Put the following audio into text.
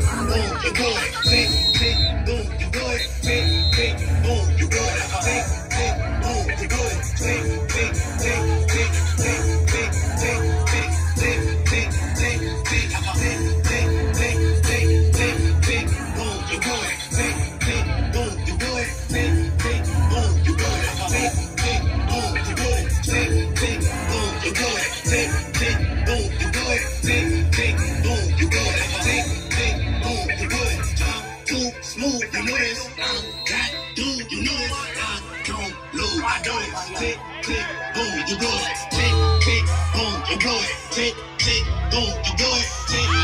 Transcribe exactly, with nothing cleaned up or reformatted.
boom, you good. Tick, tick, boom, you good. Tick, tick, boom, you good. Tick, tick, boom, you good. Tick, tick, tick, tick, tick, tick, tick, tick, tick, tick, tick, tick, tick, tick, tick, tick, tick, boom, you good. Tick, tick, boom, you good. Tick, tick, boom, you good. Tick, tick, boom, you good. Tick, tick, boom, you good. Tick, tick, boom, you good. Tick, tick, boom, you good. Tick, tick, boom, you good. I'm too smooth, you know this. I'm that dude, you know this. I don't lose, I do it. Tick, tick, boom, you good. Tick, tick, boom, you good. Tick, tick, boom, you good. Tick,